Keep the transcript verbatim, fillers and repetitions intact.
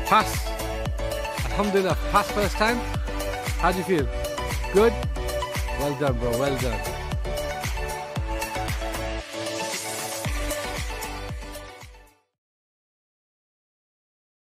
Pass. Alhamdulillah, pass first time. How do you feel? Good? Well done, bro, well done.